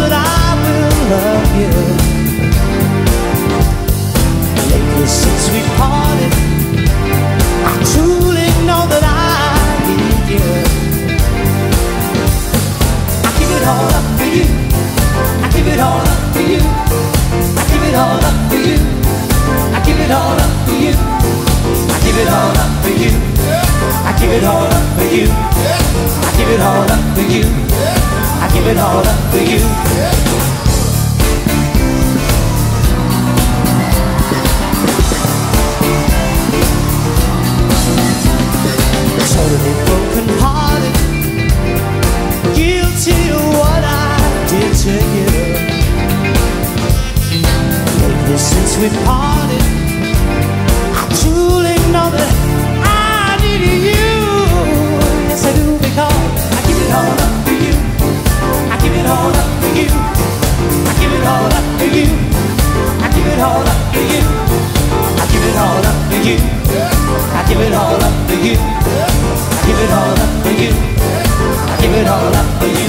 that I will love you. Lately since we parted, I truly know that I need you. I give it all up for you. I give it all up for you. I give it all up for you. I give it all up for you. I give it all up for you. I give it all up for you. I give it all up for you. I give it all up for you. Totally broken hearted, guilty of what I did to you. Lately since we parted, I truly know that I need you. Yes I do, because I give it all up for you. I give it all up for you. I give it all up for you. I give it all up for you. I give it all up for you. I give it all up for you. I give it all up for you. I give it all up for you.